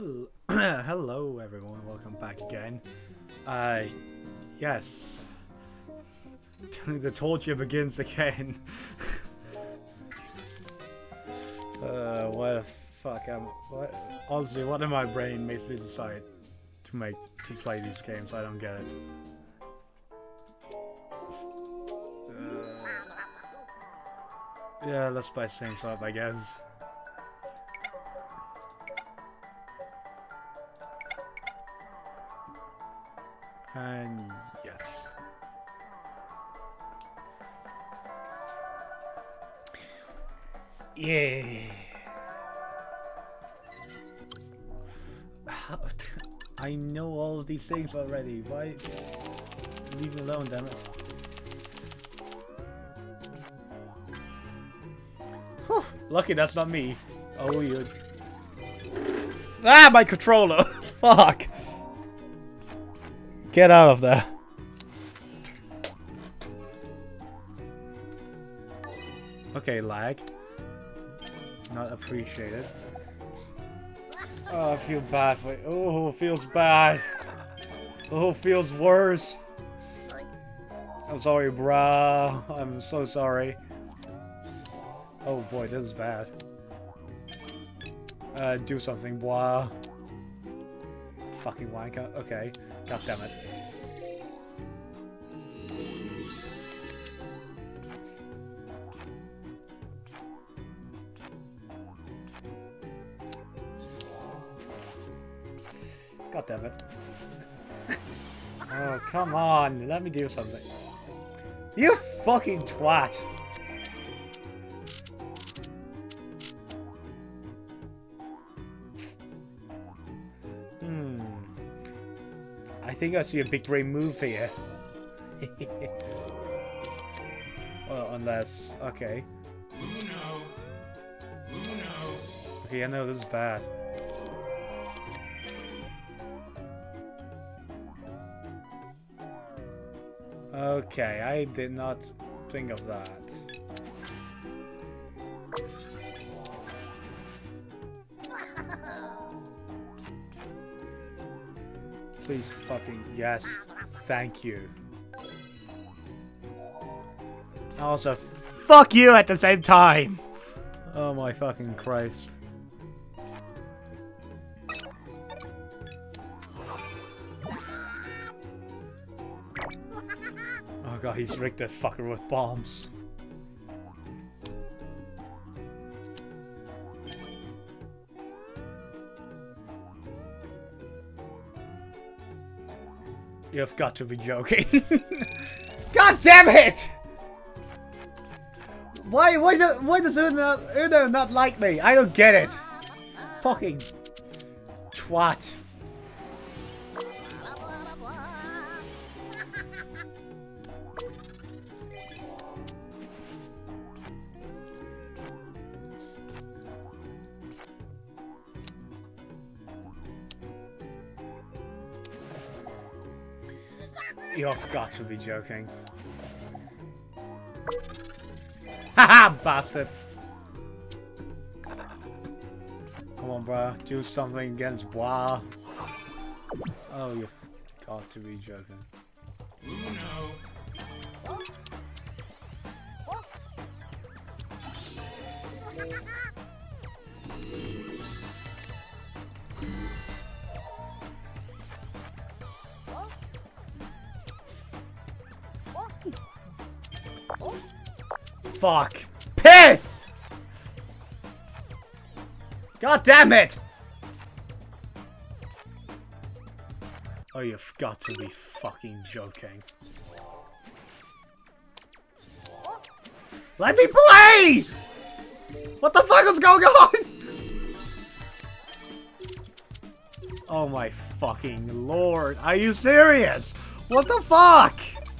Hello everyone, welcome back again. Yes. The torture begins again. What the fuck honestly, what in my brain makes me decide to play these games? I don't get it. Yeah, let's spice things up, I guess. And yes. Yeah. I know all of these things already. Why? Leave me alone, damn it. Whew. Lucky that's not me. Oh, you. Ah, my controller! Fuck! Get out of there. Okay, lag. Not appreciated. Oh, I feel bad for it. Oh, it feels bad. Oh, it feels worse. I'm sorry, bruh. I'm so sorry. Oh boy, this is bad. Do something, boy. Fucking wanker. Okay. God damn it. God damn it. Oh, come on. Let me do something. You fucking twat. I think I see a big brain move here. Well, unless... Okay. Okay, I know this is bad. Okay, I did not think of that. Please fucking yes. Thank you. Also, fuck you at the same time! Oh my fucking Christ. Oh god, he's rigged that fucker with bombs. You've got to be joking. God damn it! Why does Uno not like me? I don't get it. Fucking twat. You've got to be joking. Haha, bastard! Come on, bro. Do something against Wah. Oh, you've got to be joking. Fuck. Piss! God damn it! Oh, you've got to be fucking joking. Let me play! What the fuck is going on? Oh my fucking lord. Are you serious? What the fuck?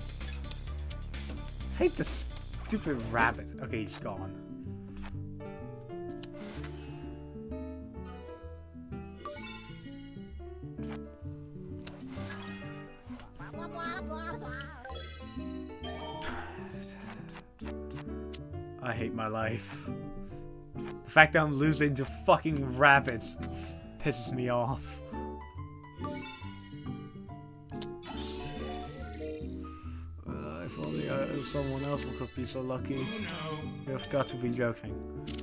I hate this stupid rabbit. Okay, he's gone. I hate my life. The fact that I'm losing to fucking rabbits pisses me off. If only someone else could be so lucky. You've got to be joking.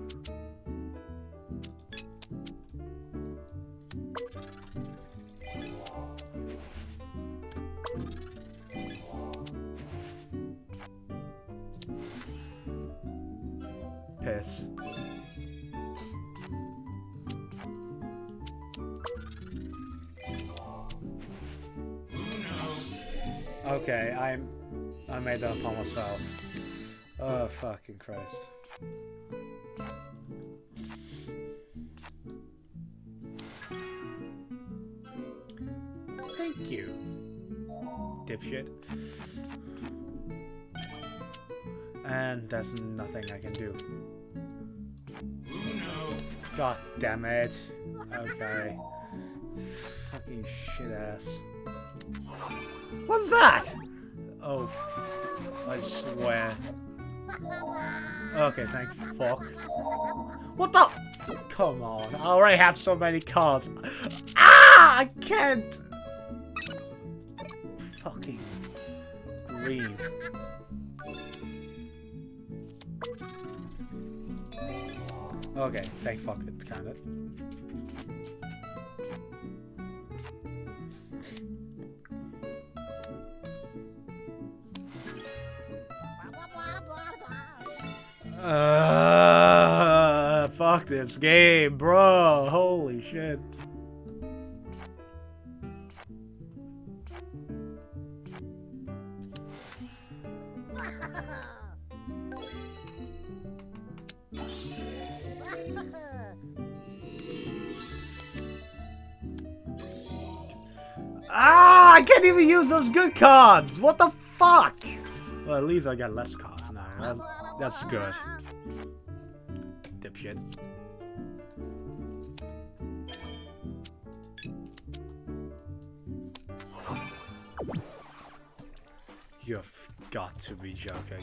Piss. Okay, I made that upon myself. Oh, fucking Christ. Thank you, dipshit. And there's nothing I can do. God damn it. Okay. Fucking shit ass. What's that? Oh, I swear. Okay, thank fuck. What the? Come on, I already have so many cards. Ah, I can't. Fucking green. Okay, thank fuck it, can it? Fuck this game, bro. Holy shit. Ah, I can't even use those good cards. What the fuck? Well, at least I got less cards now. That's good. Dipshit. You've got to be joking.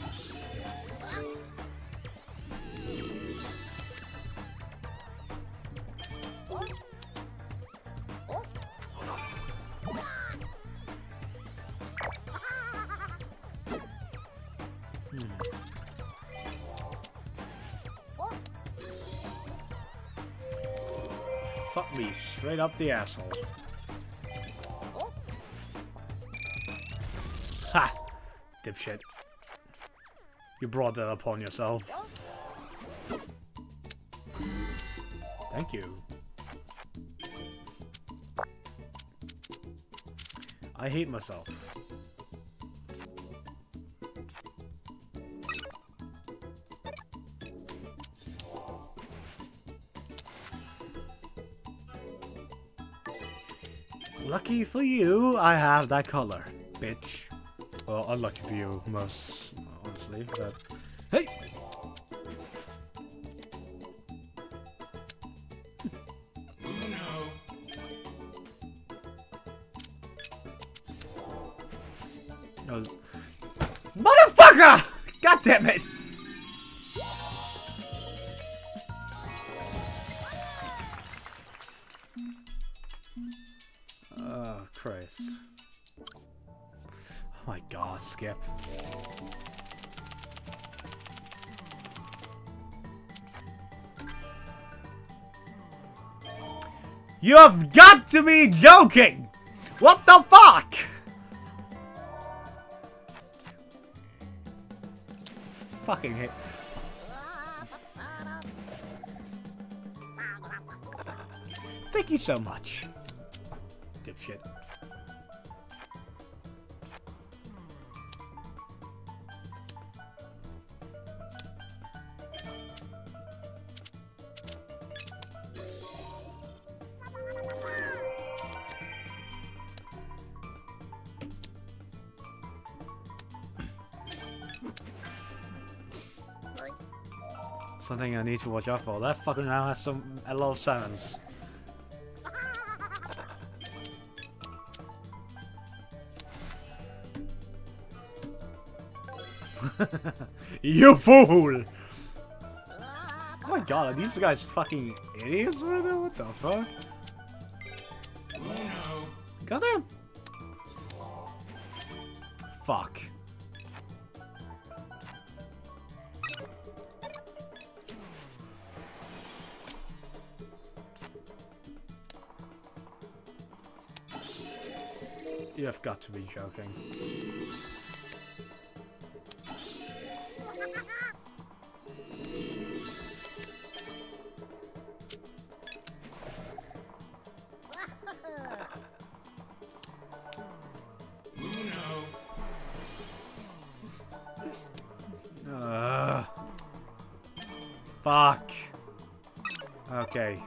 Fuck me straight up the asshole. Ha! Dipshit. You brought that upon yourself. Thank you. I hate myself. Lucky for you, I have that color, bitch. Well, unlucky for you, most honestly, but... Hey! No. Motherfucker! God damn it! Oh, Christ. Oh my god, Skip. You have got to be joking! What the fuck? Fucking hit. Thank you so much. Dipshit. Something I need to watch out for. That fucking now has a lot of sevens. You fool! Oh my god, are these guys fucking idiots right now? What the fuck? Goddamn! Fuck. You have got to be joking. Fuck. Okay.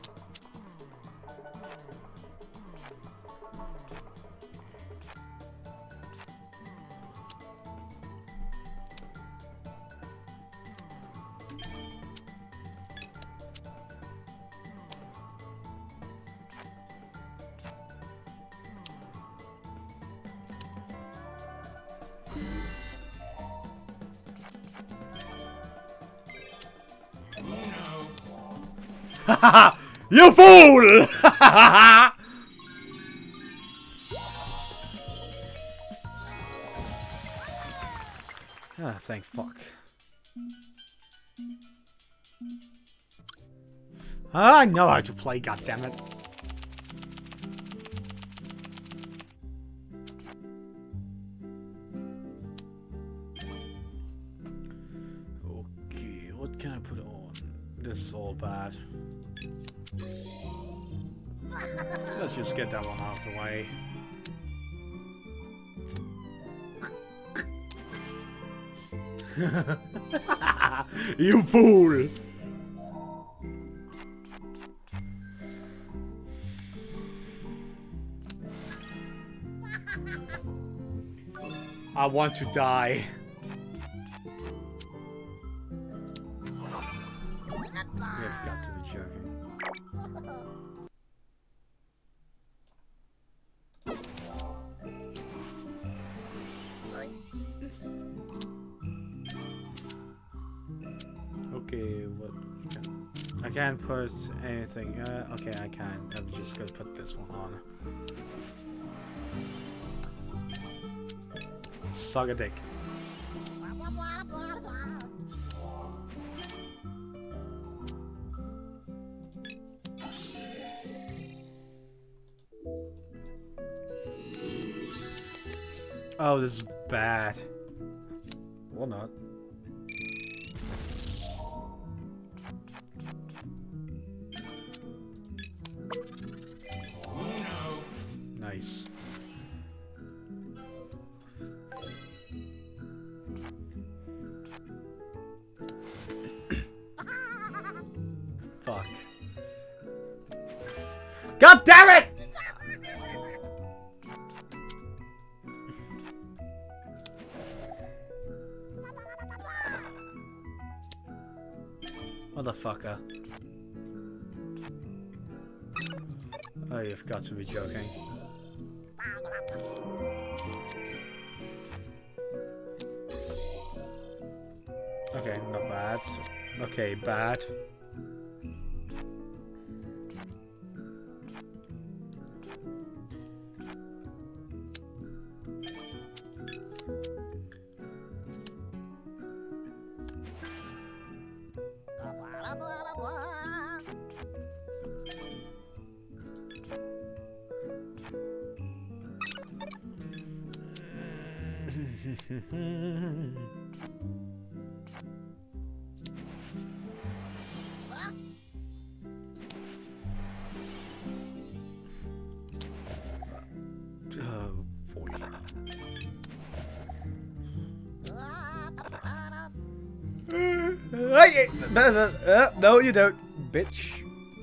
You fool! Ah, thank fuck. I know how to play, goddammit. Okay, what can I put on? This is all bad. Let's just get that one out of the way. You fool! I want to die. You've got to be joking. Okay, what? I can't put anything. Okay, I can. I'm just gonna put this one on. Suck a dick. Oh, this is bad. Or not. Nice. Fuck. God damn it! Motherfucker. Oh, you've got to be joking. Okay, not bad. Okay, bad. Oh boy. No, you don't, bitch.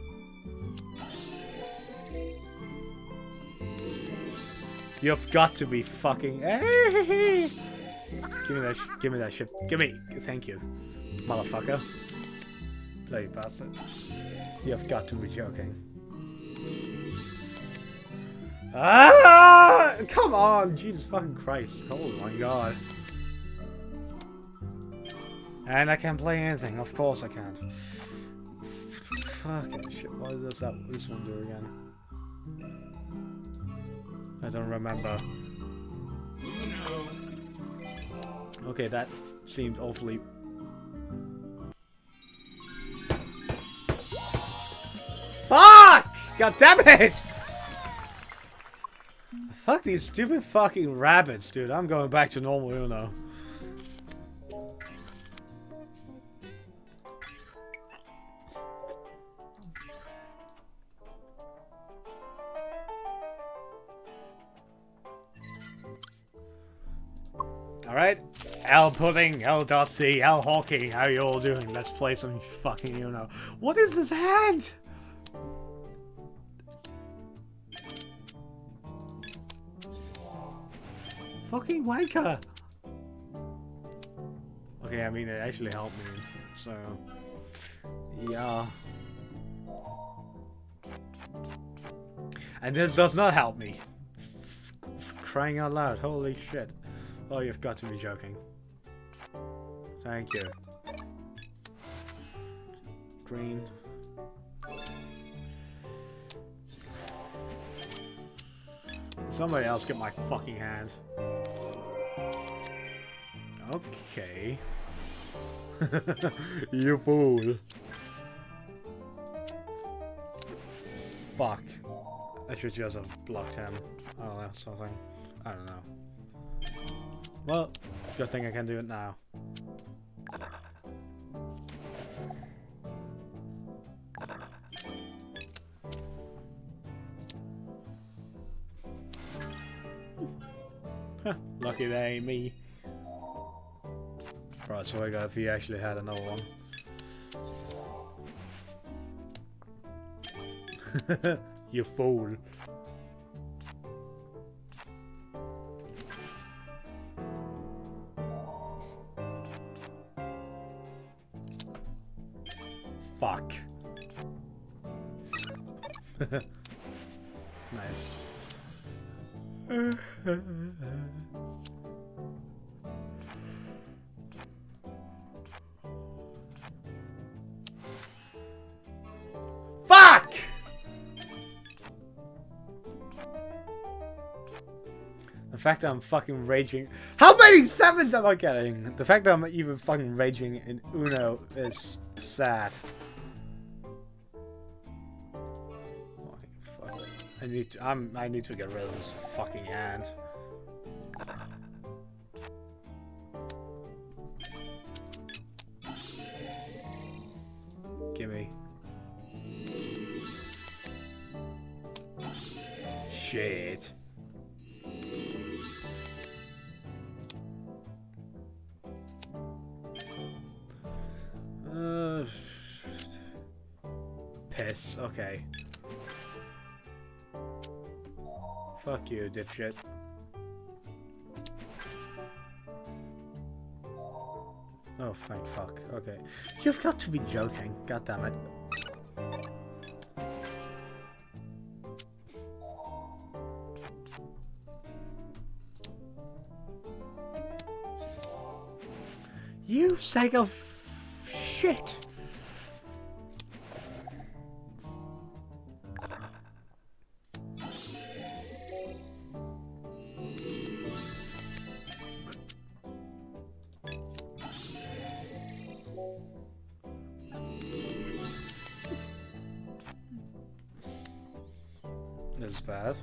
You've got to be fucking. Give me that. Give me that shit. Give me. Thank you, motherfucker. Bloody bastard. You've got to be joking. Ah! Come on, Jesus fucking Christ! Oh my God. And I can't play anything. Of course I can't. Fucking shit. What does this one do again? I don't remember. Okay, that seemed awfully... Fuck! God damn it! Fuck these stupid fucking rabbits, dude. I'm going back to normal Uno. Alright. L Pudding, L Dusty, L Hockey, how you all doing? Let's play some fucking Uno. What is this hand? Fucking wanker! Okay, I mean, it actually helped me, so... Yeah. And this does not help me. Crying out loud, holy shit. Oh, you've got to be joking. Thank you. Green. Somebody else get my fucking hand. Okay. You fool. Fuck. I should just have blocked him. I don't know, something. I don't know. Well, good thing I can do it now. Lucky that ain't me. Right, so I got if he actually had another one. You fool. Fuck. Nice. Fuck! The fact that I'm fucking raging. How many sevens am I getting? The fact that I'm even fucking raging in Uno is sad. I need to get rid of this fucking hand. Gimme. Shit. Piss. Okay. Fuck you, dipshit. Oh, thank fuck. Okay. You've got to be joking. God damn it. You sack of shit. This is bad.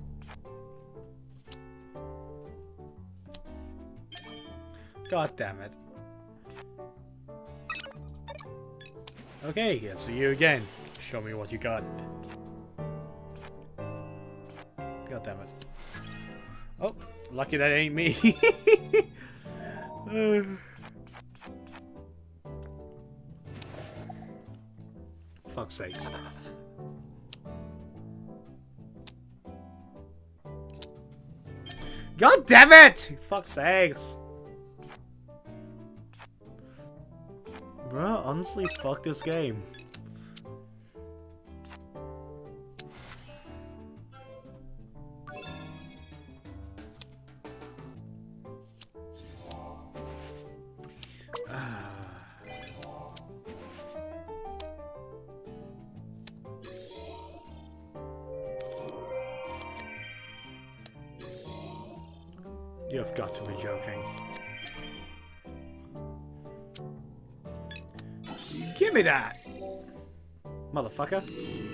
God damn it. Okay, I'll see you again. Show me what you got. God damn it. Oh, lucky that ain't me. Fuck's sake. God damn it! Fuck's sakes. Bro, honestly, fuck this game. You've got to be joking. Give me that! Motherfucker.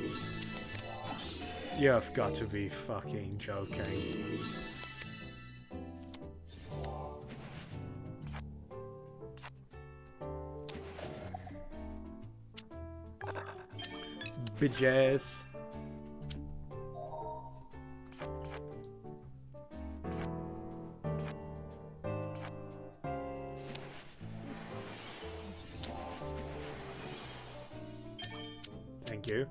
You've got to be fucking joking. Bitches. Thank you.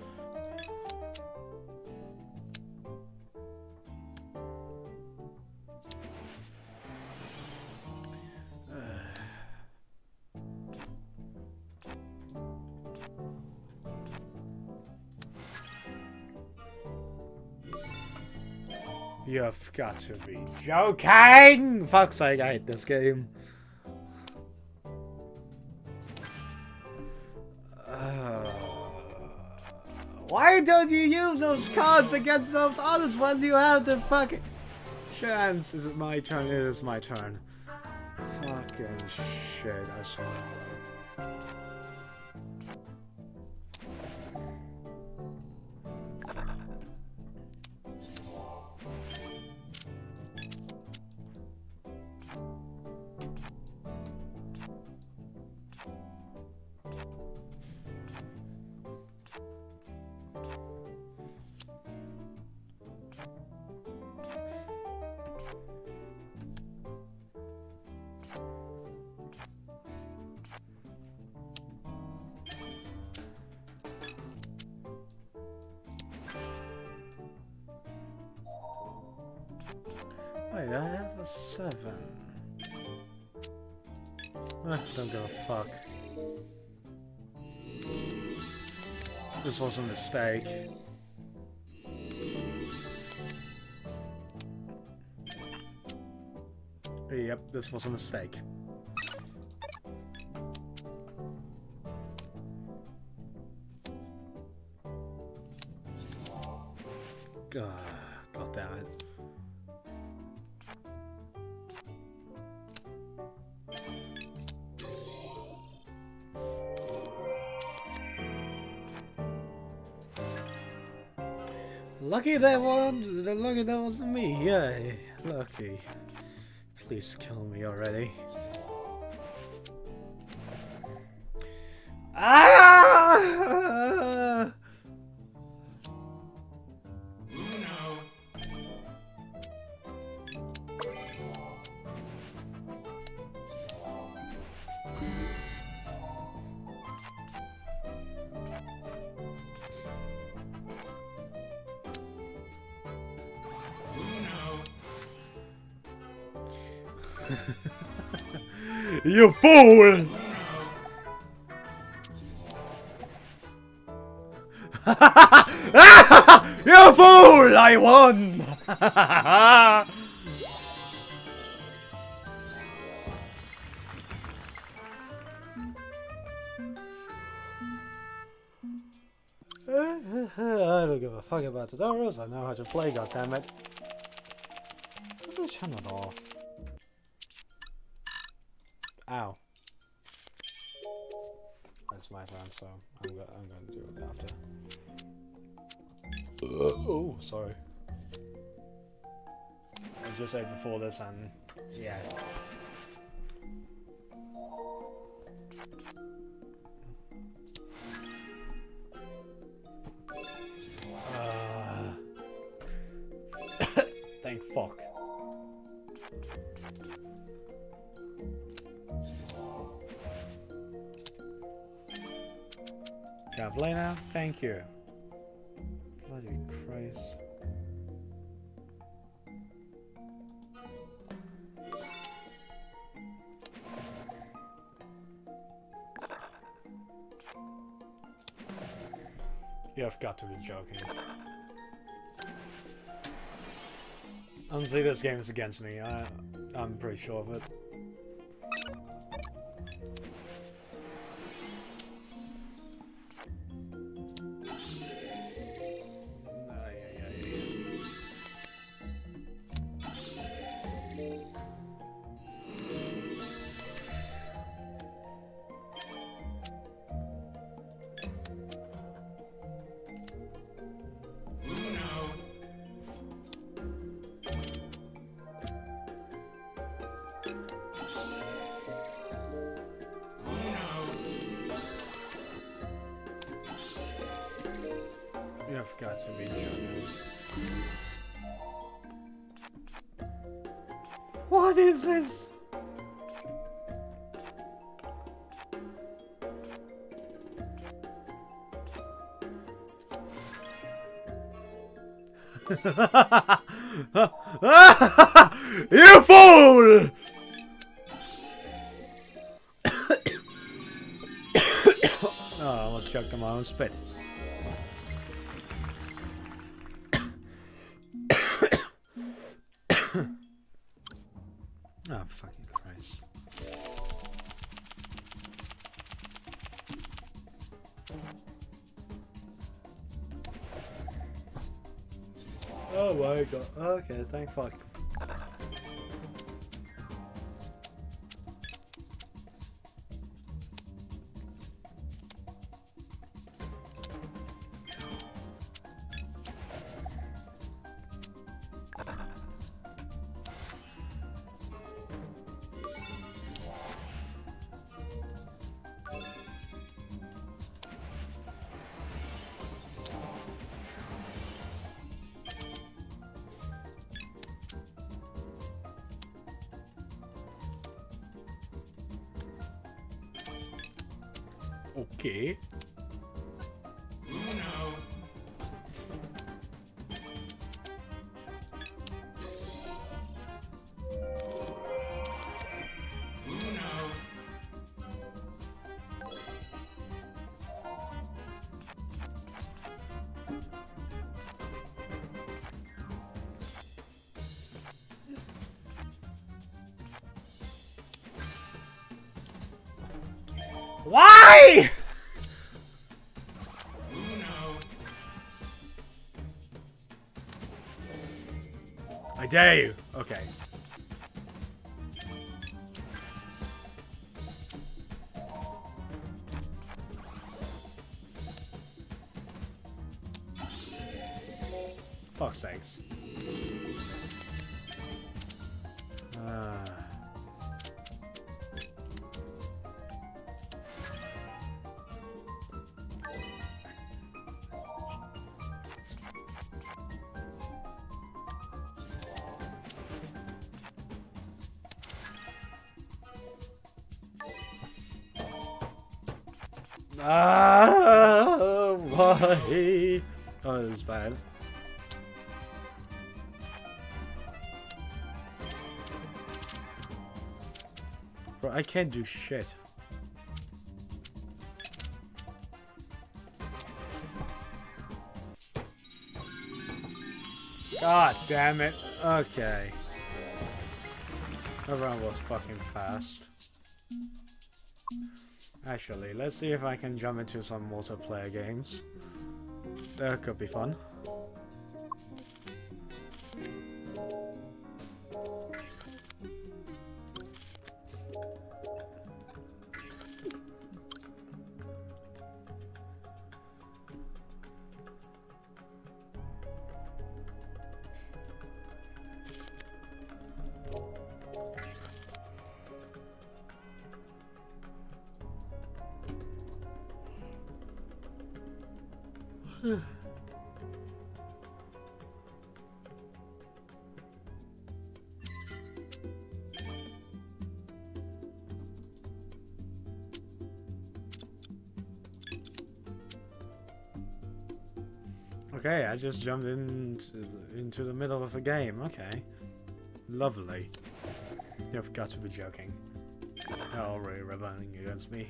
You've got to be joking! Fuck's sake, I hate this game. Why don't you use those cards against those others when you have the fucking chance? Is it my turn? It is my turn. Fucking shit, I swear. Wait, I have a 7. Don't give a fuck. This was a mistake. Yep, this was a mistake. God damn it. Lucky that one. Lucky that wasn't me. Yay. Lucky. Please kill me already. Ah! You fool! You fool! I won! I don't give a fuck about tutorials. I know how to play, goddammit. Let's turn it off. Ow. That's my turn, so I'm gonna do it after. Oh, sorry. I was just ate before this, and yeah. Thank fuck. Can I play now? Thank you. Bloody Christ. You have got to be joking. Honestly, this game is against me. I'm pretty sure of it. You've got to be joking. What is this? You fool! Oh, I almost choked on my own spit. Oh, fucking Christ. Oh my god. Okay, thank fuck. Okay. Why? I dare you. Okay. Fuck's sakes. Why? Oh, this is bad. Bro, I can't do shit. God damn it. Okay. That round was fucking fast. Actually, let's see if I can jump into some multiplayer games. That could be fun. Okay, I just jumped into the middle of a game. Okay. Lovely. You've got to be joking. They're already rebelling against me.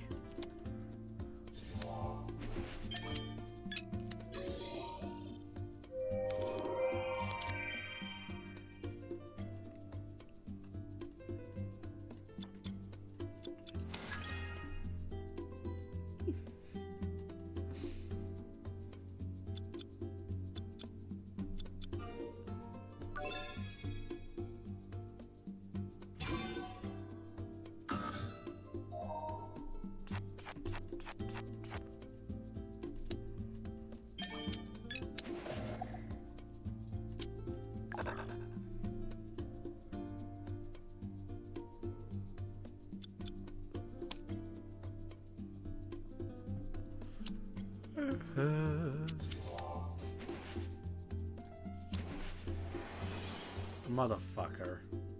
Motherfucker.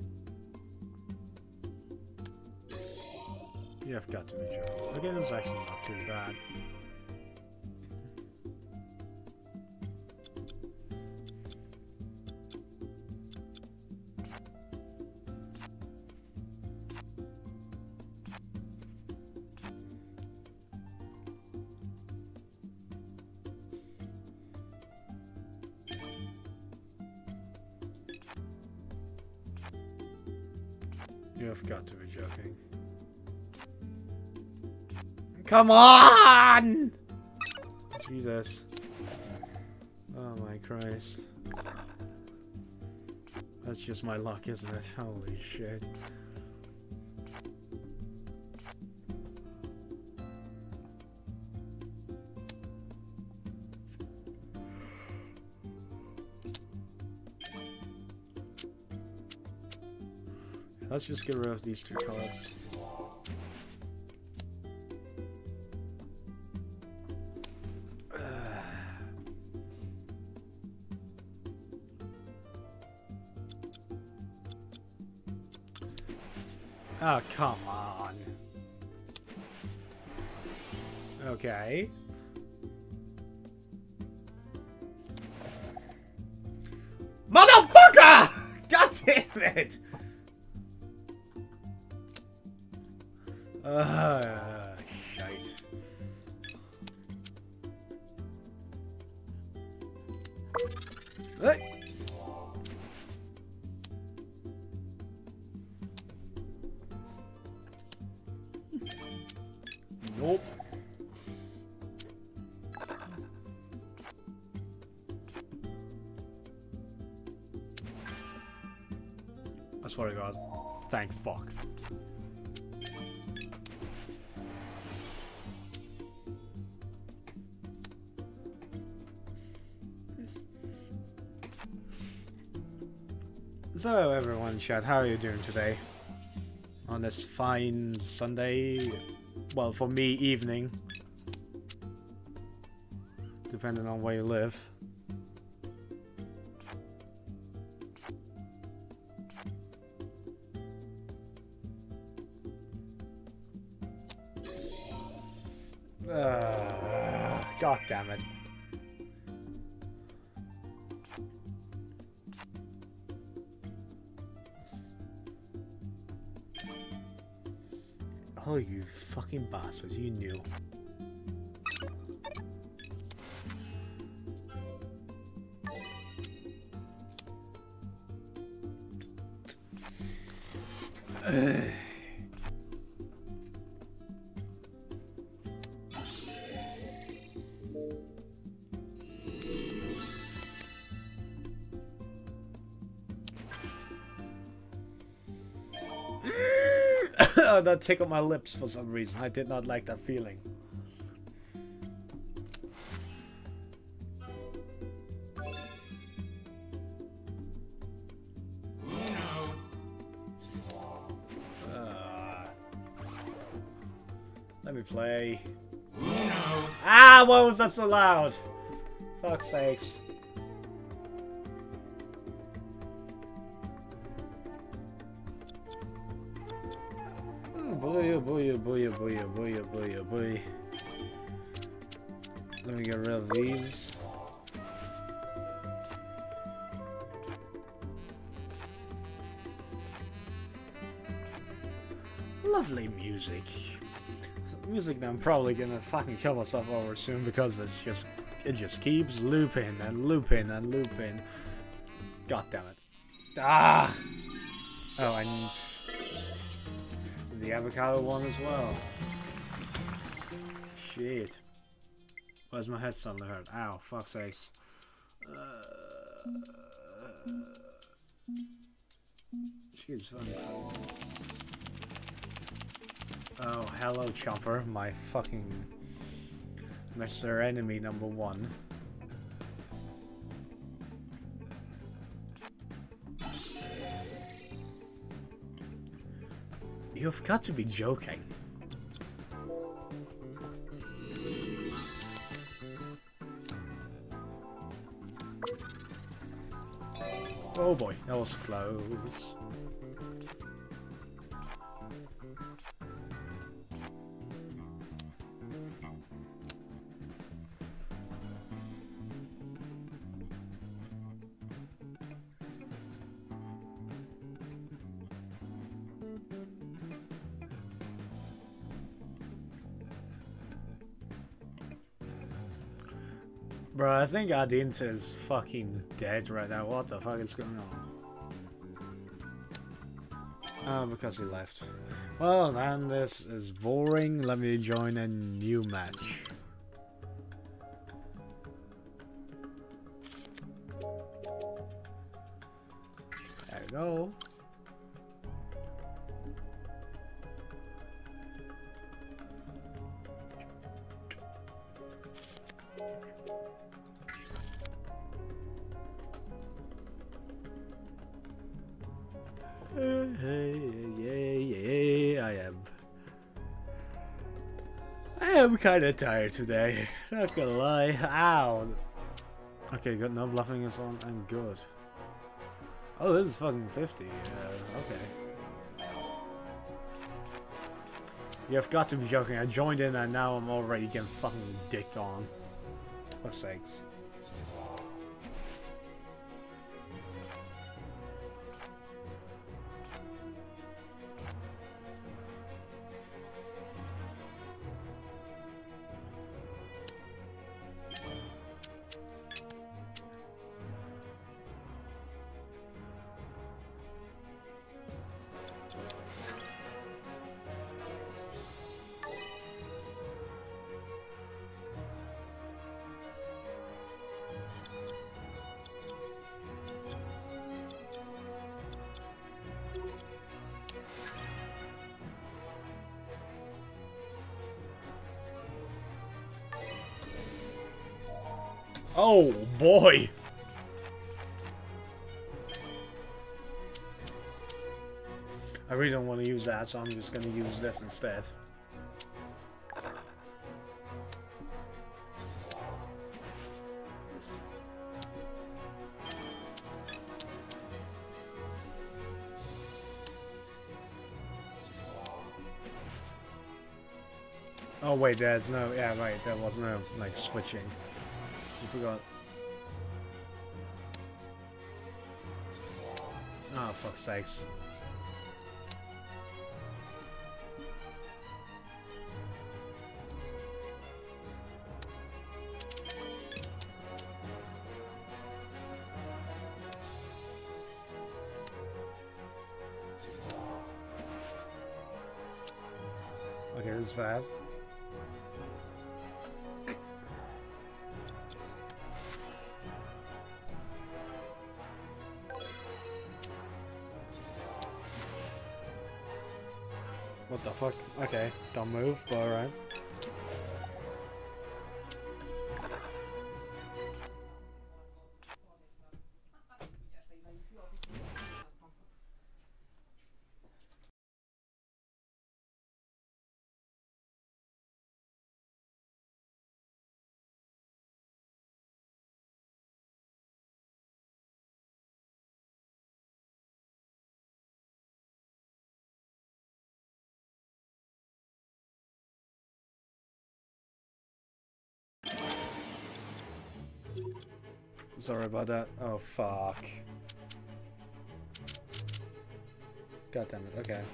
You have got to be joking. Okay, this is actually not too bad. You have got to be joking. Come on! Jesus. Oh my Christ. That's just my luck, isn't it? Holy shit. Let's just get rid of these two cards. Oh, come on. Okay. Motherfucker! God damn it! Shite. Hey. Nope. I swear to God. Thank fuck. So everyone, chat, how are you doing today? On this fine Sunday, well, for me, evening. Depending on where you live. God damn it. Oh, you fucking bastards, you knew. That tickled my lips for some reason. I did not like that feeling. Let me play. Ah, why was that so loud? Fuck's sakes. Booyah, booyah, booyah, booyah, booyah, booyah, booyah. Let me get rid of these. Lovely music. Music that I'm probably gonna fucking kill myself over soon because it just keeps looping and looping and looping. God damn it. Ah! Oh, I need the avocado one as well. Shit. Where's my head starting to hurt? Ow, fuck's sakes. Jeez, oh, hello, Chomper, my fucking Mr. Enemy #1. You've got to be joking. Oh boy, that was close. Bro, I think Ardente is fucking dead right now. What the fuck is going on? Oh, because he left. Well, then this is boring. Let me join a new match. There we go. I am kind of tired today. Not gonna lie. Ow. Okay, good. No bluffing is on and good. Oh, this is fucking 50. Okay. You've got to be joking. I joined in and now I'm already getting fucking dicked on. For sakes. Oh boy! I really don't want to use that, so I'm just going to use this instead. Oh wait, there's no, yeah right, there was no, like, switching. I forgot. Oh, fuck's sakes. Okay, this is bad. What the fuck? Okay, don't move, but alright. Sorry about that. Oh, fuck. God damn it. Okay.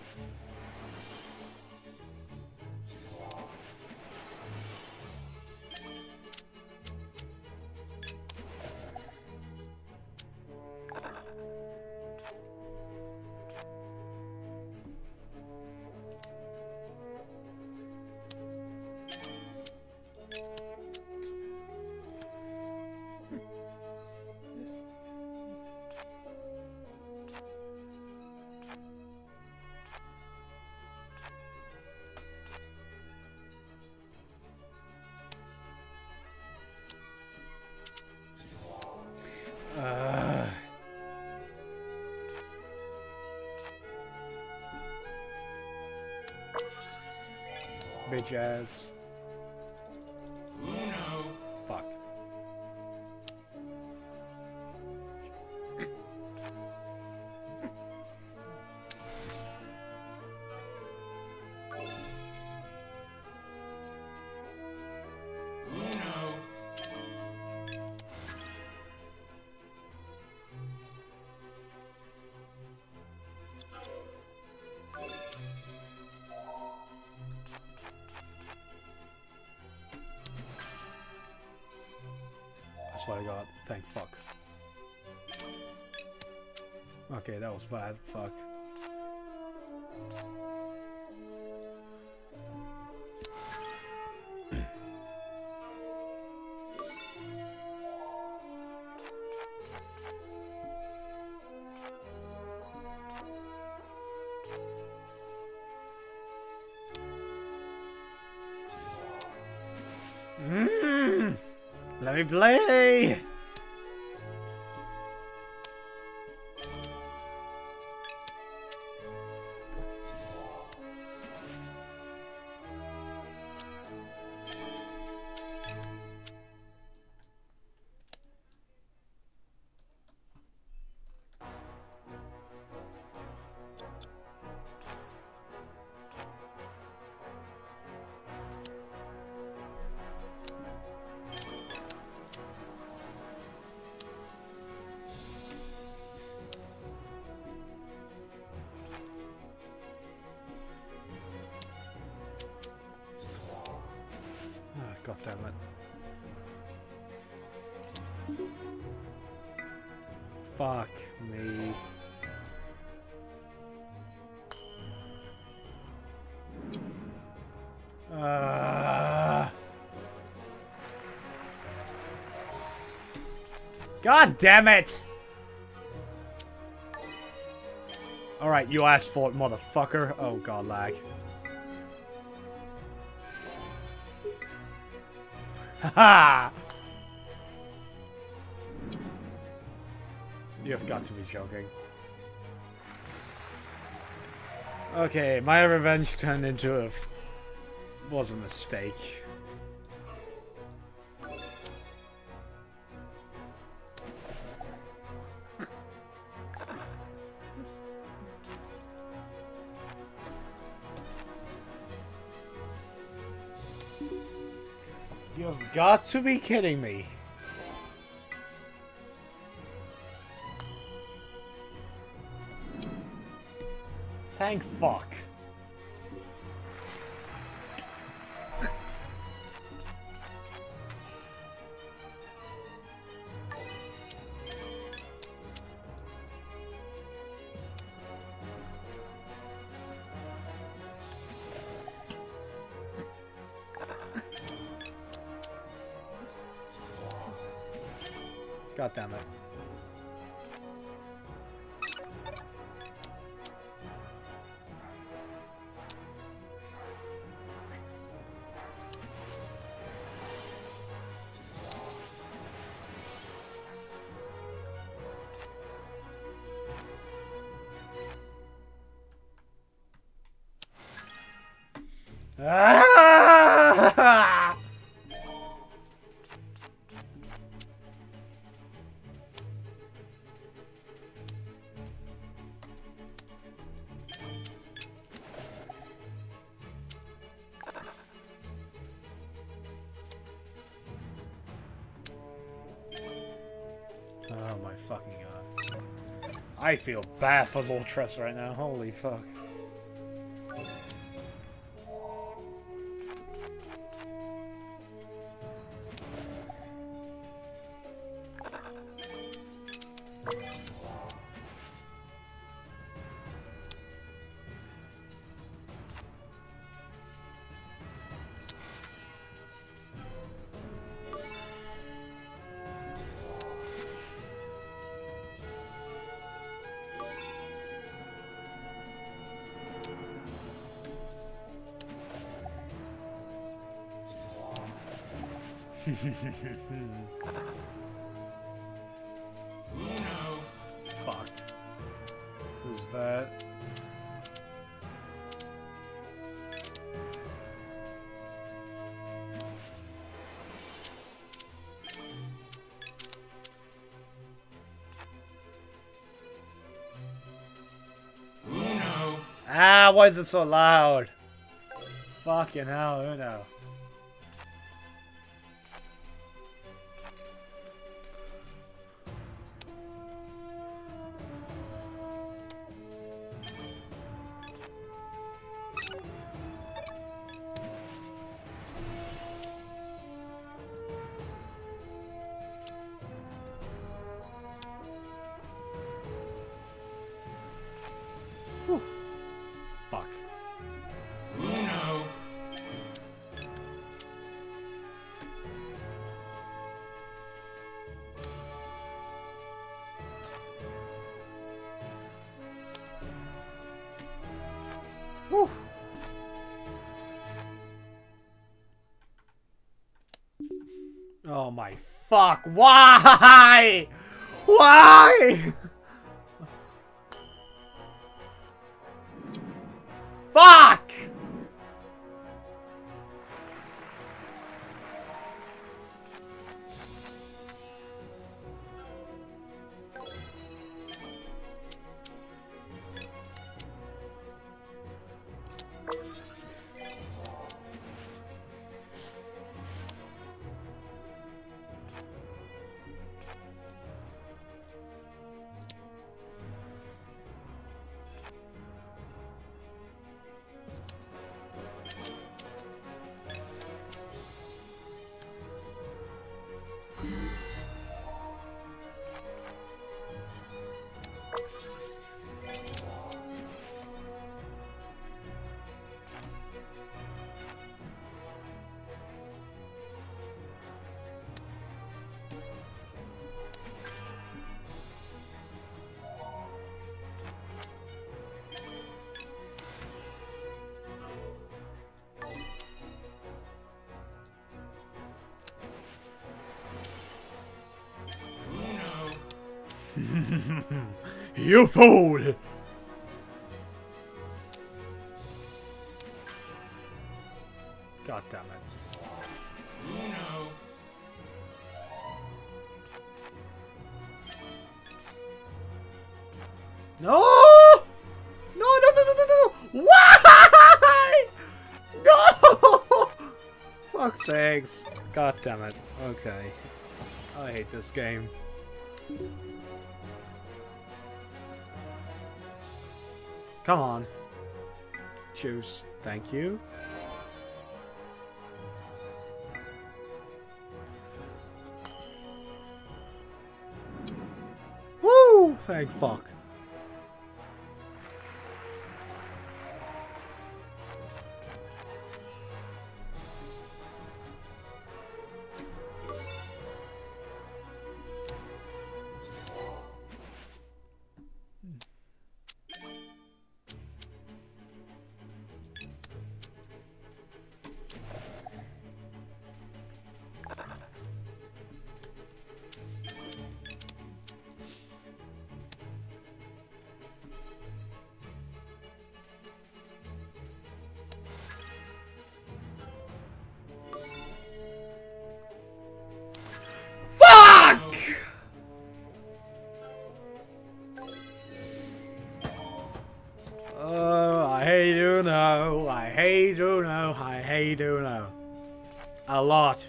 Bitch ass. Fuck. swear to God. Thank fuck. Okay, that was bad. Fuck. Let me play! God damn it. Fuck me. God damn it! Alright, you asked for it, motherfucker. Oh god, lag. Haha! You've got to be joking. Okay, my revenge turned into a... was a mistake. You've got to be kidding me. Thank fuck. God damn it. Ah! Oh my fucking god. I feel bad for Lortress right now. Holy fuck. Fuck. This is bad. Ah, why is it so loud? Fucking hell, Uno. Whew. Oh my fuck, why? Why? Fuck! You fool! God damn it. No! No, no, no, no, no, no! Why? No! Fuck's sakes. God damn it. Okay. I hate this game. Come on. Choose. Thank you. Woo! Thank fuck. I hate Uno. I hate Uno. I hate Uno. A lot.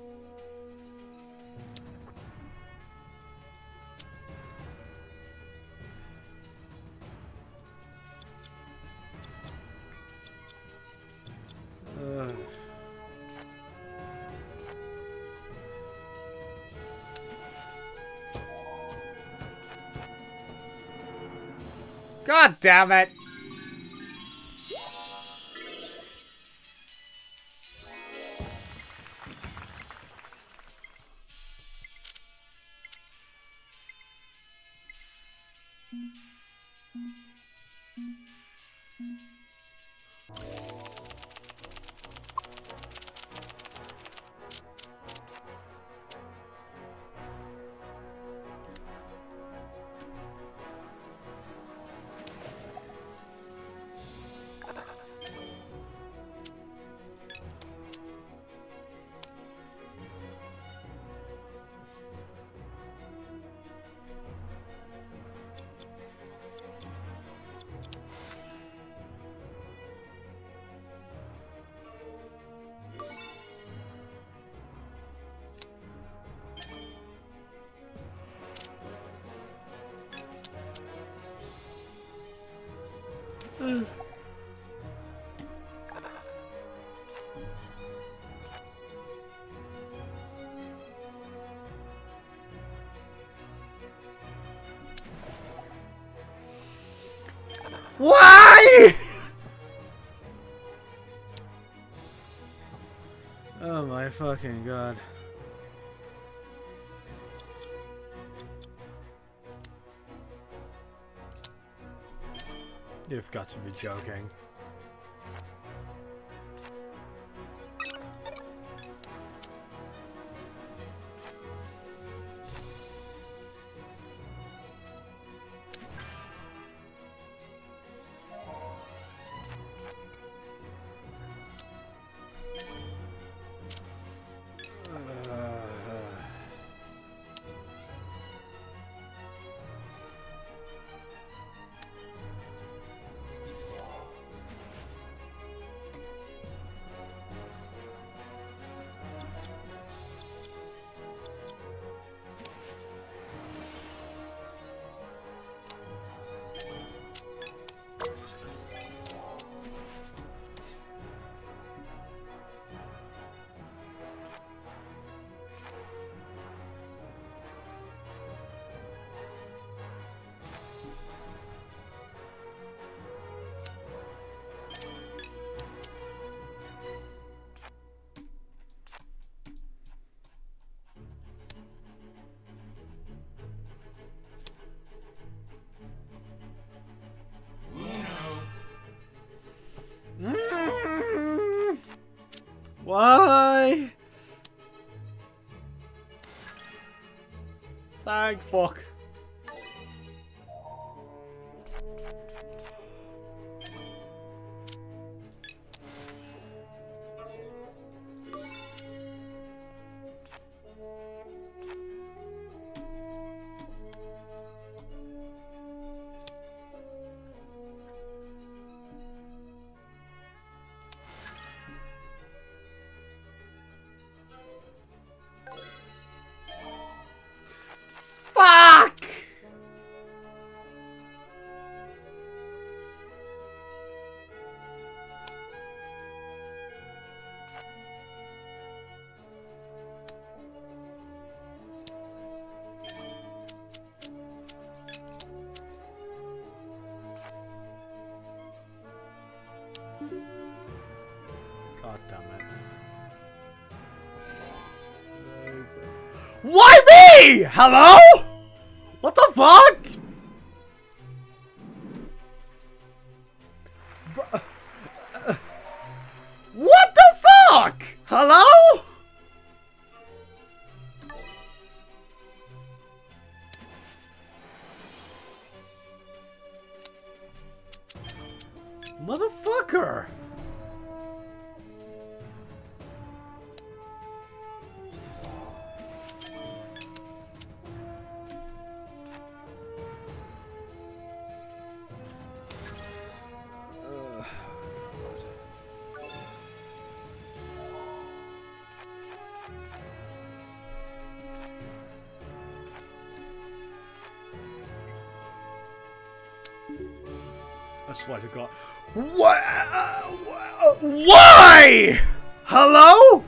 God damn it! Why? Oh my fucking god. You've got to be joking. Thank fuck. Fuck! God damn it. Why me? Hello? What the fuck? What the fuck? Hello? Motherfucker. I swear to God. Why? Hello?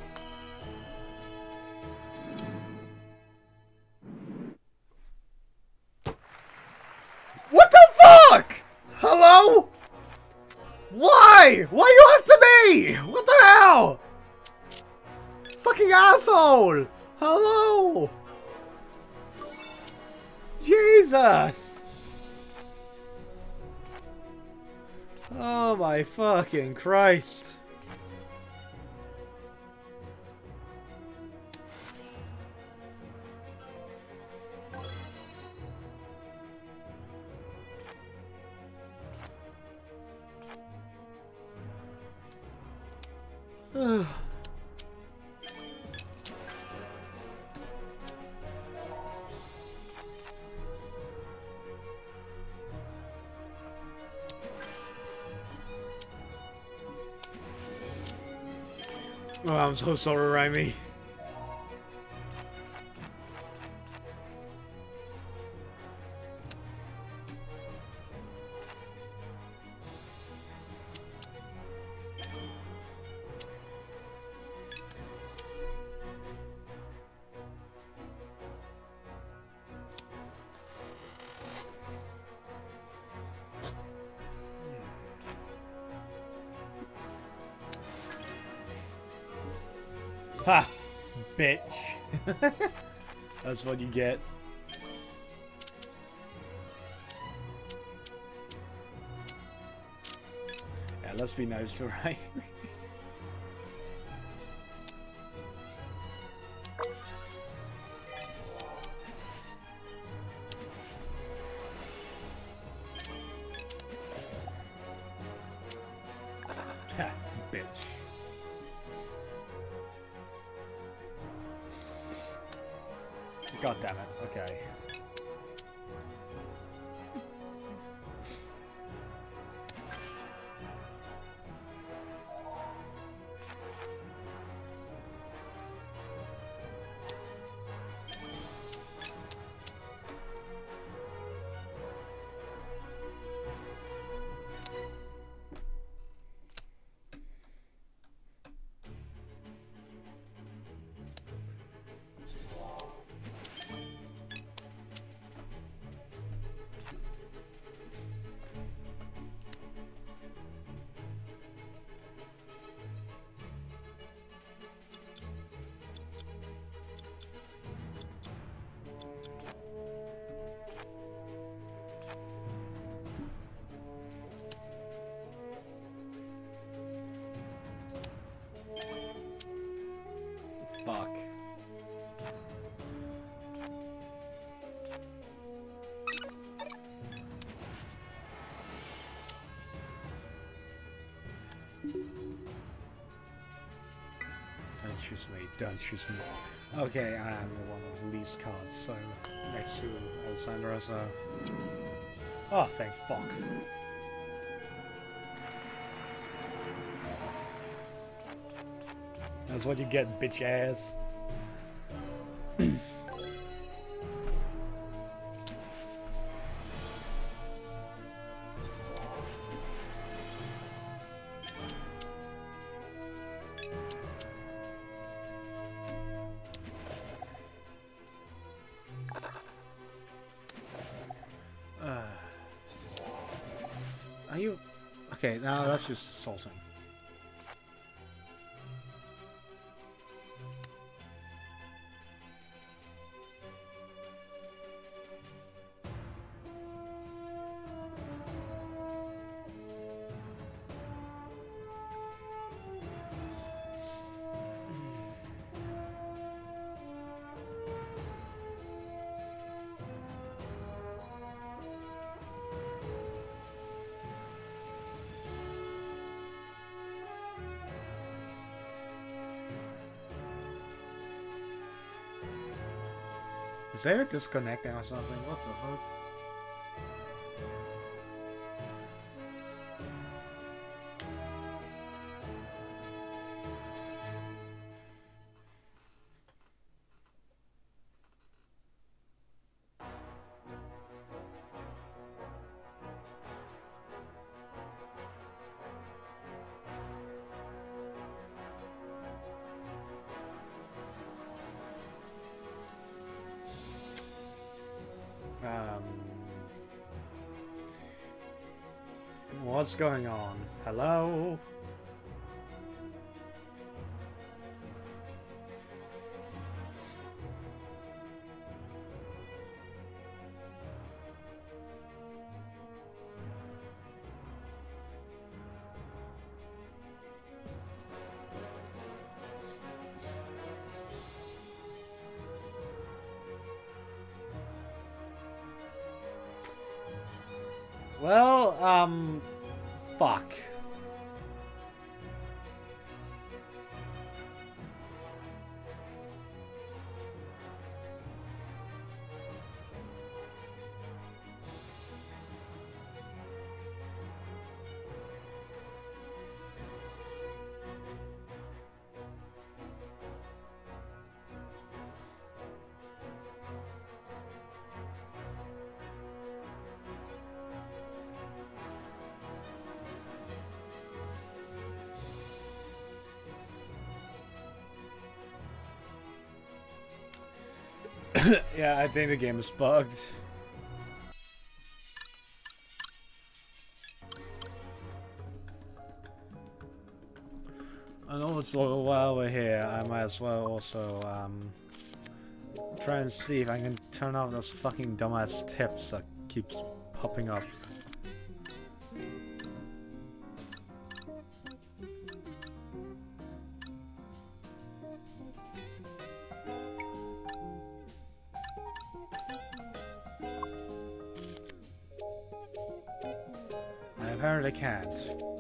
What the fuck? Hello? Why? Why you after me? What the hell? Fucking asshole. Hello? Jesus. Oh my fucking Christ. Oh, I'm so sorry, Raimi. Ha! Bitch. That's what you get. Yeah, let's be nice to Raimi. Ha! Bitch. God damn it. Okay. choose me. Don't choose me. Okay, I am the one with the least cards, so next to Alessandra, so... Oh, thank fuck. That's what you get, bitch ass. Are you... Okay, now that's just assaulting. Is there disconnecting or something? What the fuck? What's going on? Hello? Well, fuck. Yeah, I think the game is bugged. And also, while we're here, I might as well also try and see if I can turn off those fucking dumbass tips that keeps popping up. I apparently can't.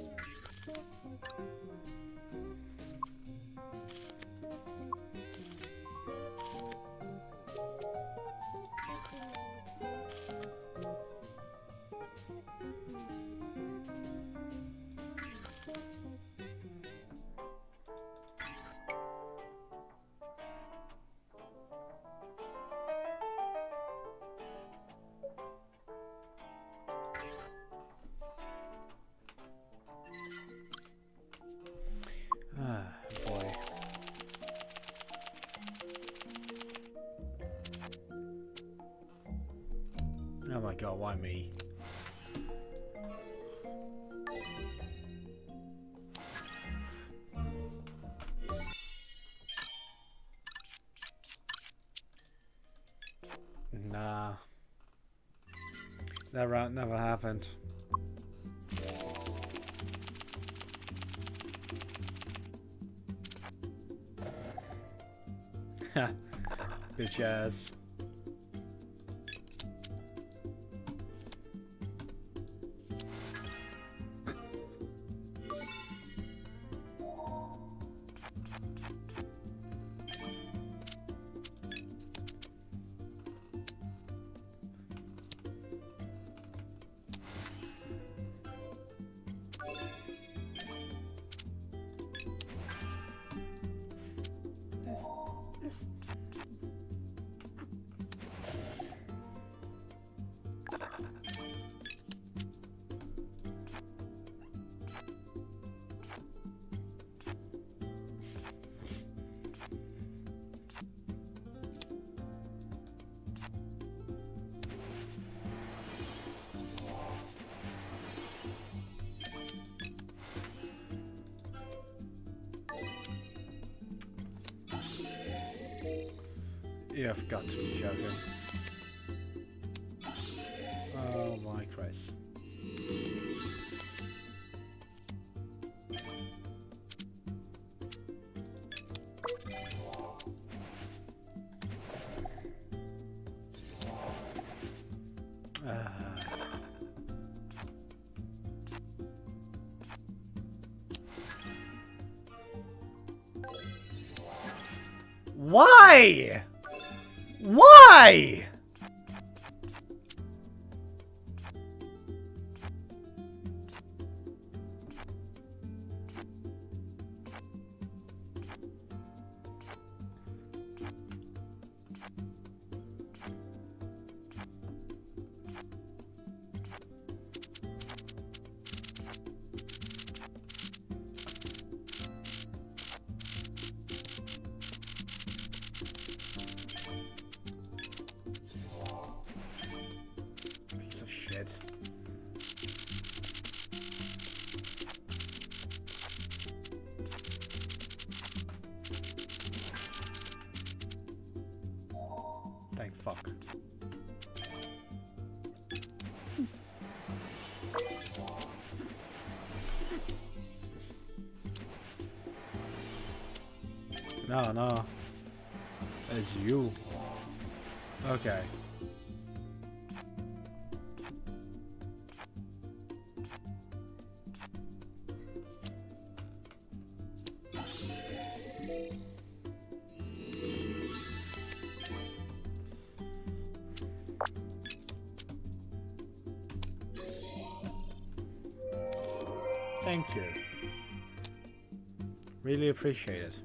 Oh my god, why me? Nah. That route never happened. Ha. Bitch ass. You've got to be joking. Oh my Christ. Why? Why? Piece of shit. Thank fuck. No, no. It's you. Okay. Thank you. Really appreciate it.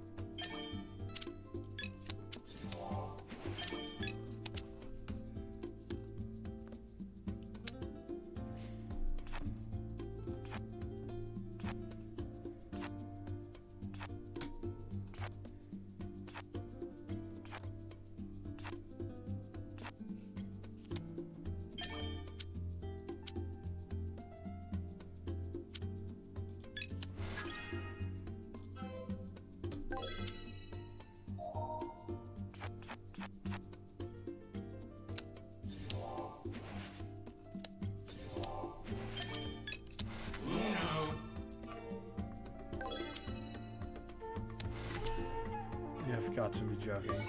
You've got to be joking.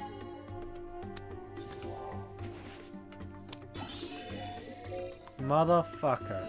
Motherfucker.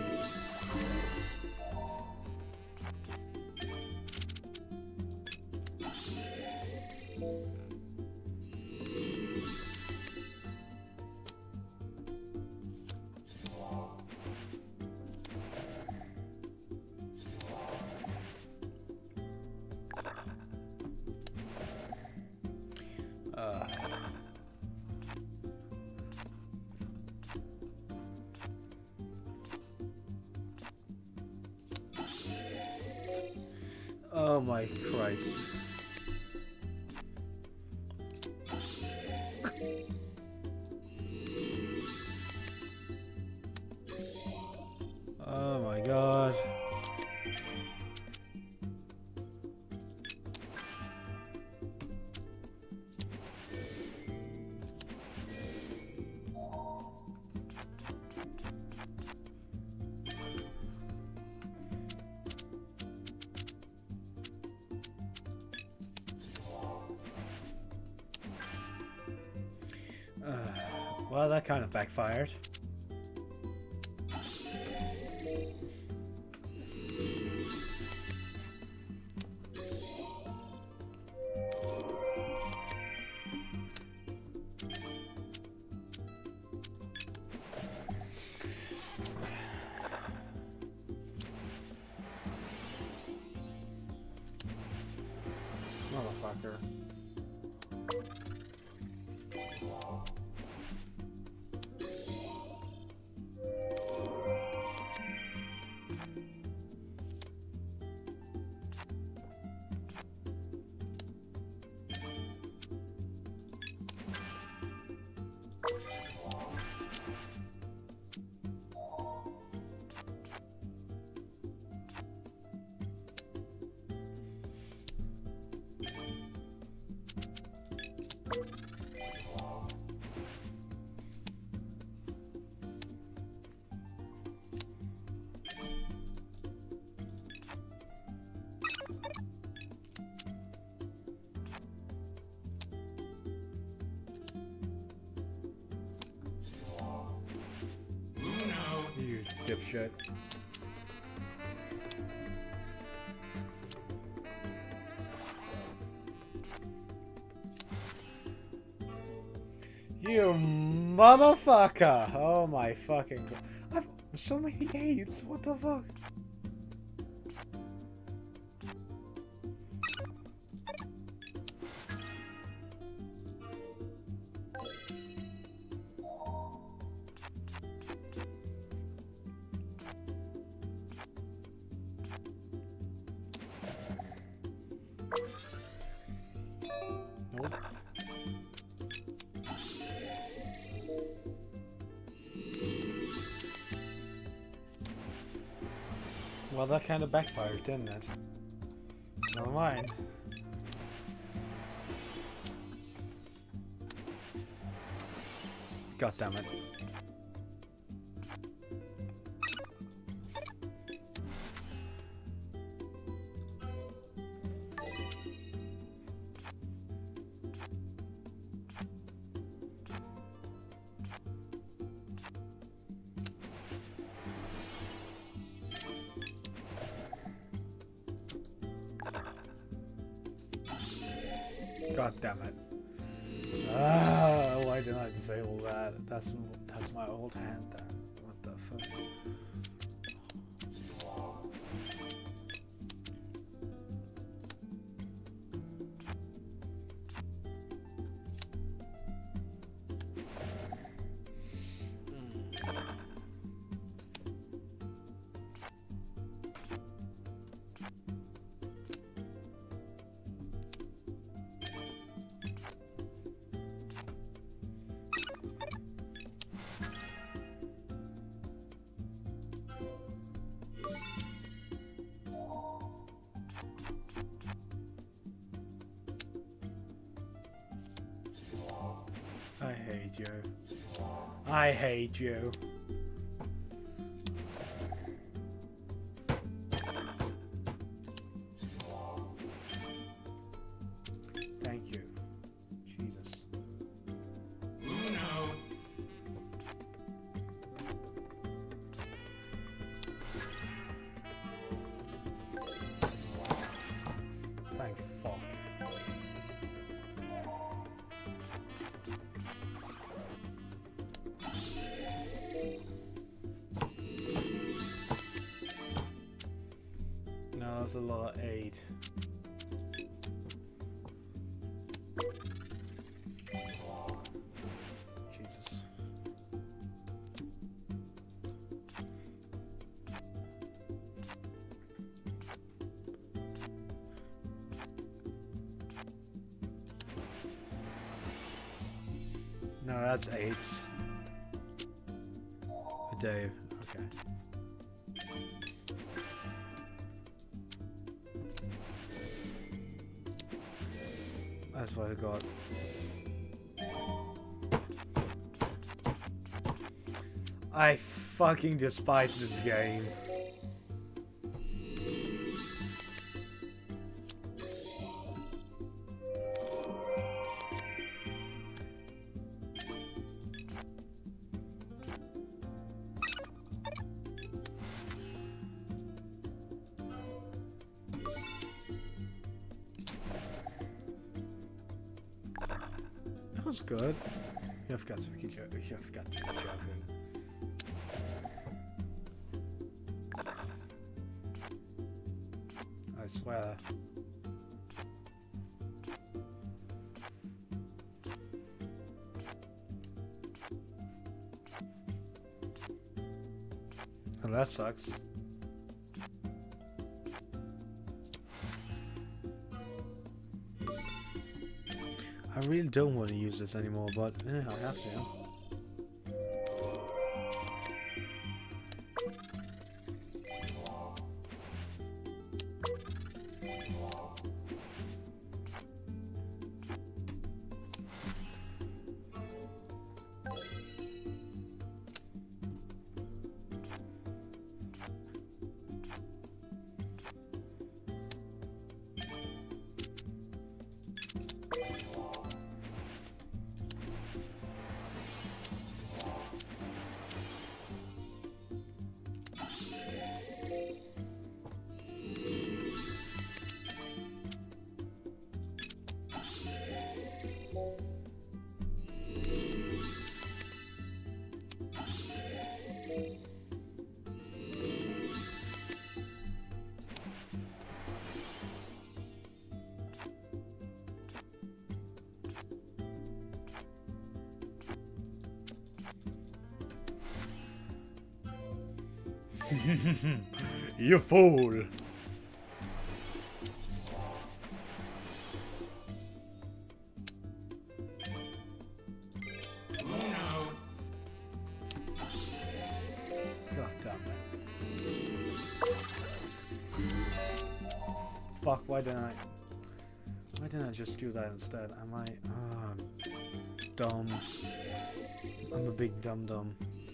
Oh my Christ. Oh my God. Well, that kind of backfired. Motherfucker. dipshit. You motherfucker! Oh my fucking god. I've so many 8s, what the fuck? Nope. Well, that kind of backfired, didn't it? Never mind. God damn it. God damn it. Why didn't I disable that? That's my old hand there. What the fuck? I hate you. I hate you. Thank you. Jesus. Uno. Thank fuck. No, that's a lot of 8. Jesus. No, that's 8s. A day. Okay. That's what I got. I fucking despise this game. That was good. You've got to keep joking. You've got to keep joking. I swear. Well, that sucks. I really don't want to use this anymore, but I have to. You fool! God damn it. Fuck, why didn't I just do that instead? Am I dumb? I'm a big dum-dum.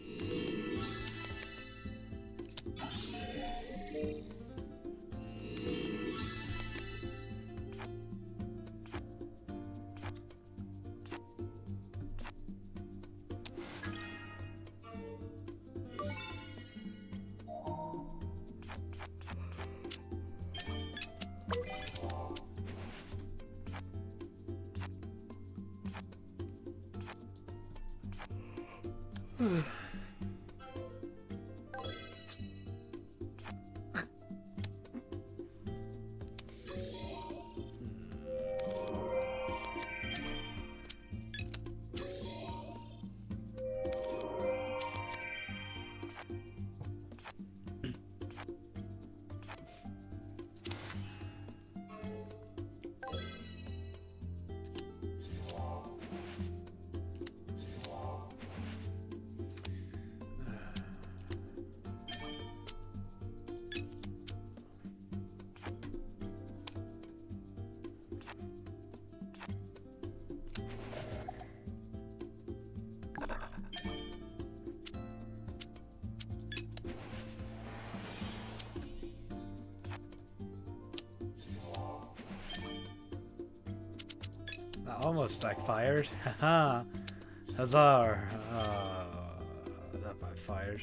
That almost backfired. Haha. Huzzah. That backfired.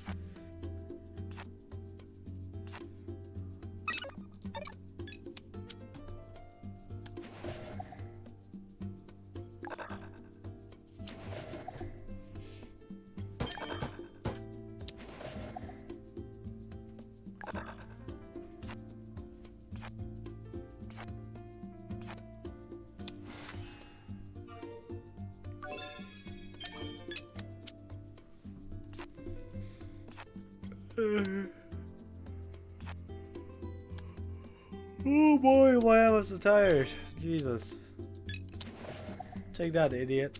Oh boy, why am I so tired? Jesus. Take that, idiot.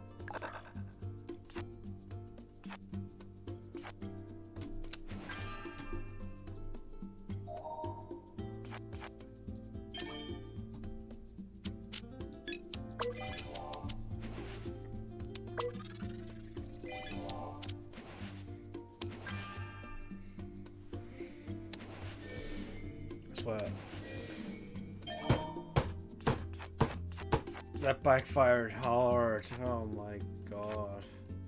What? That backfired hard. Oh my god.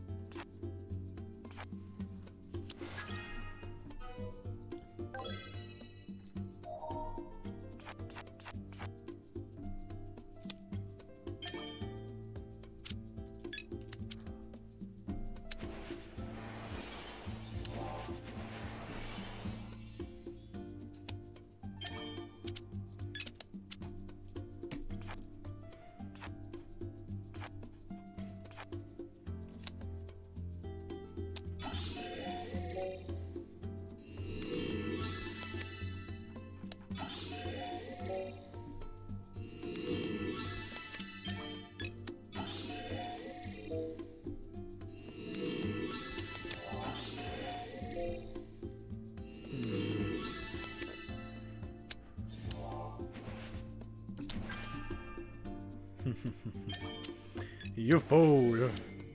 You fool!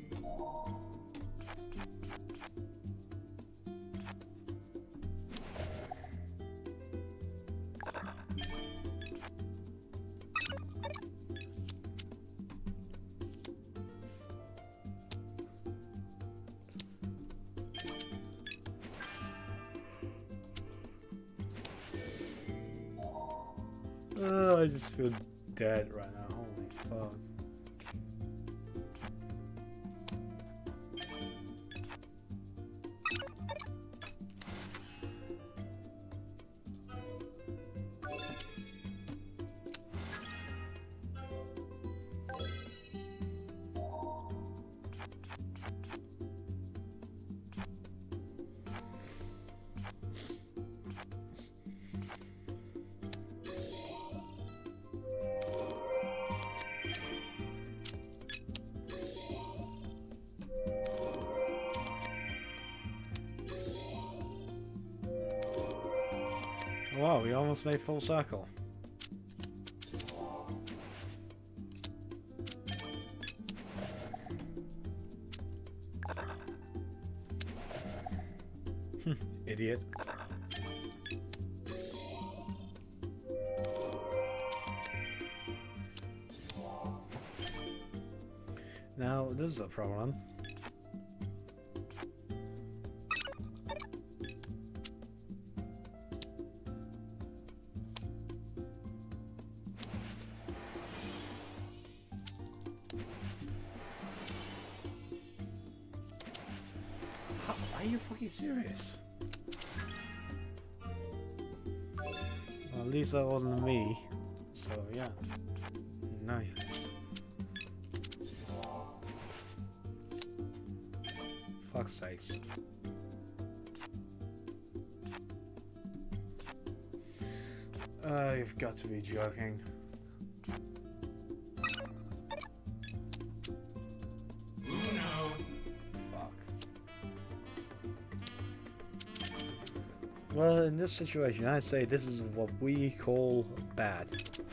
I just feel dead right now. Holy fuck. Wow, we almost made full circle. Idiot. Now, this is a problem. Are you fucking serious? Well, at least that wasn't me. So, yeah. Nice. Fuck's sakes. You've got to be joking. Well, in this situation, I'd say this is what we call bad.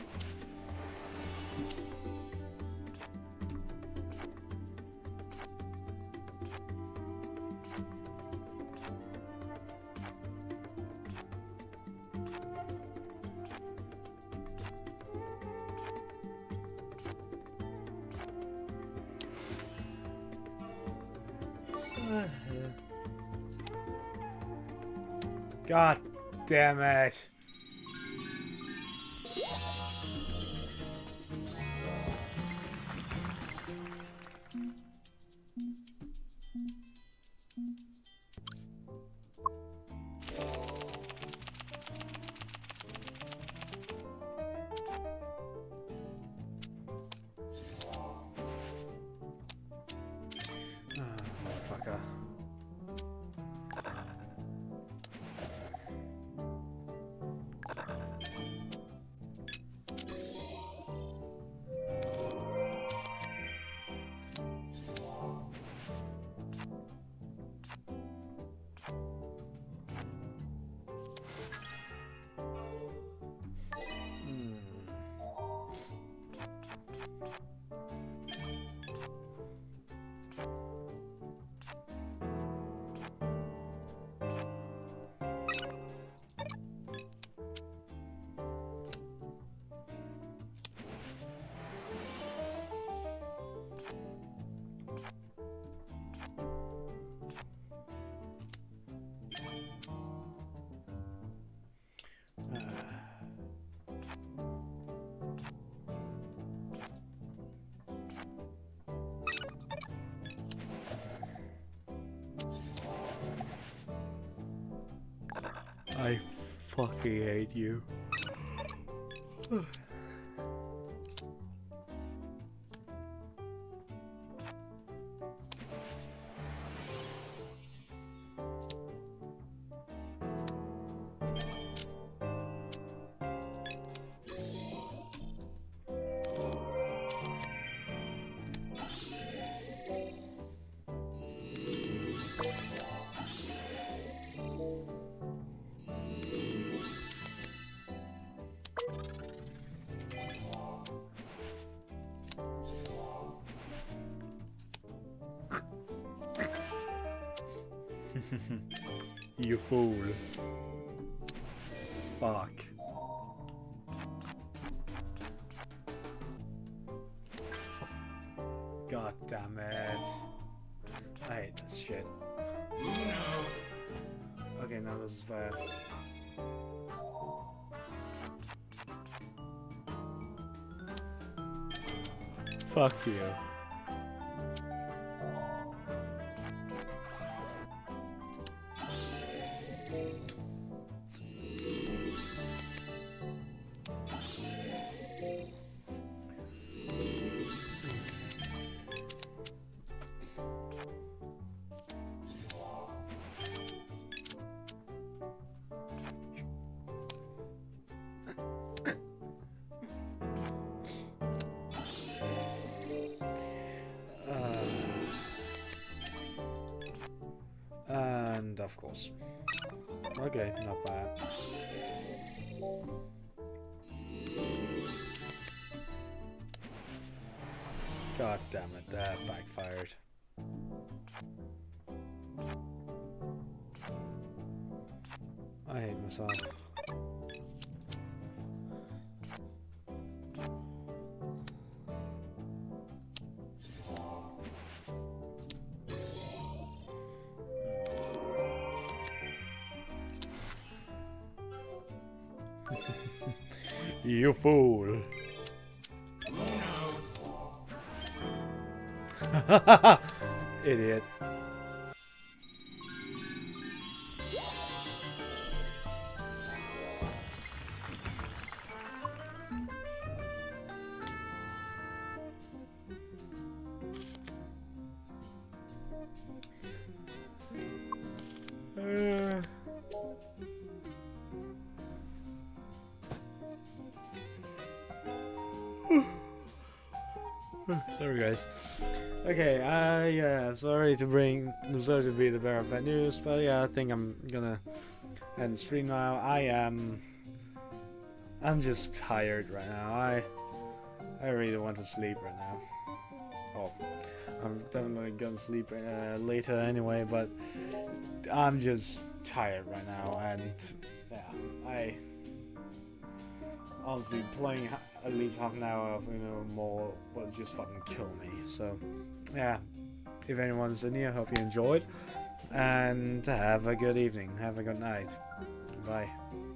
God damn it. Motherfucker. I fucking hate you. You fool. Fuck. God damn it. I hate this shit. Okay, now this is bad. Fuck you. And of course. Okay, not bad. God damn it, that backfired. I hate myself. You fool. Idiot. Sorry guys. Okay, yeah, sorry to be the bearer of bad news, but yeah, I think I'm gonna end the stream now. I'm just tired right now. I really want to sleep right now. Oh, I'm definitely gonna sleep later anyway, but I'm just tired right now, and yeah, honestly playing at least half an hour of more will just fucking kill me. So yeah, if anyone's in here, hope you enjoyed, and have a good evening, have a good night, bye.